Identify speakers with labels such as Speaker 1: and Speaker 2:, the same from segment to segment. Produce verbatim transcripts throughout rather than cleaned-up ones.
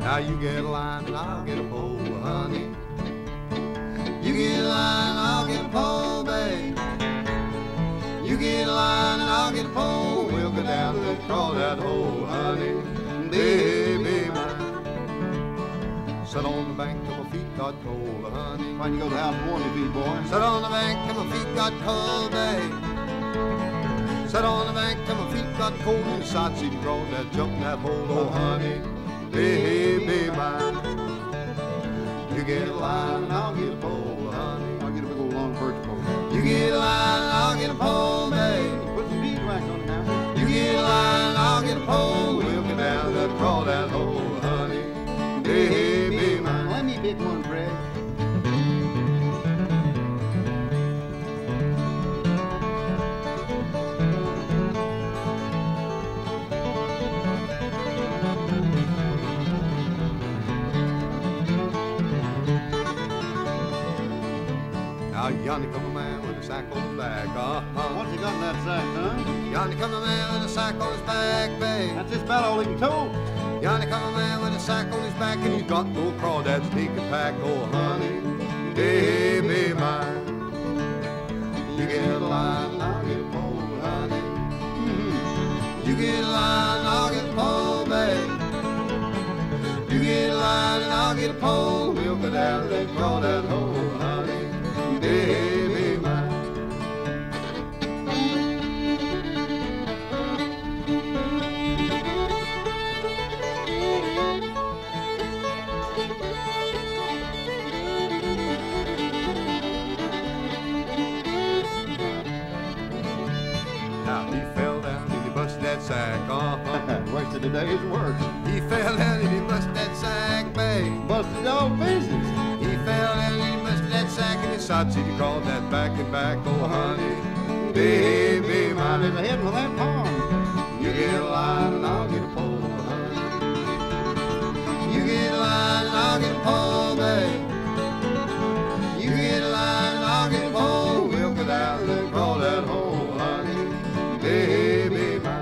Speaker 1: Now you get a line and I'll get a pole, honey. You get a line and I'll get a pole, babe. You get a line and I'll get a pole. We'll go down and crawl that hole, honey, baby mine. Sit on the bank till my feet got cold, honey.
Speaker 2: Why'd you go to the house and warm your feet, boy?
Speaker 1: Sit on the bank till my feet got cold, babe. Sat on the bank till my feet got cold inside, see the draw that jump in that hole, oh honey, baby mine. You get a line and I'll get a pole, honey.
Speaker 2: I'll get a big old long birch pole.
Speaker 1: You get a line and I'll get a pole, babe.
Speaker 2: Put some beeswax on it now.
Speaker 1: You get a line and I'll get a pole. We'll get down that draw that hole, honey, baby mine.
Speaker 2: Let me pick one, Fred.
Speaker 1: Now yonder come a man with a sack on his back, uh-huh.
Speaker 2: What's he got in that sack, huh?
Speaker 1: Yonder come a man with a sack on his back, babe.
Speaker 2: That's just about all he can tow.
Speaker 1: Yonder come a man with a sack on his back, and he's got no crawdads he can pack, oh honey, baby mine. You get a line and I'll get a pole, honey. Mm-hmm. You get a line and I'll get a pole, babe. You get a line and I'll get a pole. We'll go down and crawl that hole, honey, baby mine. Now he fell down and he busted that sack, uh-huh.
Speaker 2: Wasted a day's work.
Speaker 1: He fell down and he busted that sack, babe.
Speaker 2: Busted all pieces.
Speaker 1: He fell down and he busted that sack and his side seat, he crawled that back and back, oh honey, baby mine.
Speaker 2: There's a head for that pond.
Speaker 1: You get a line and I'll get a pole, honey. You get a line and I'll get a pole, babe. You get a line and I'll get a pole. We'll go down and crawl that hole, honey, baby mine.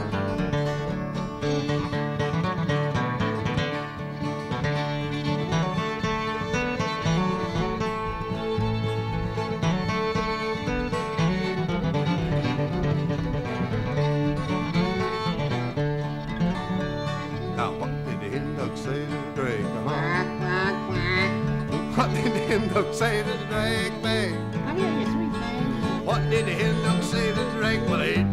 Speaker 1: Now what did the hen duck say to the drake, uh-huh? What did the hen duck say to the drake, babe?
Speaker 3: Come here, you sweet thing.
Speaker 1: What did the hen duck say to the drake? Well, he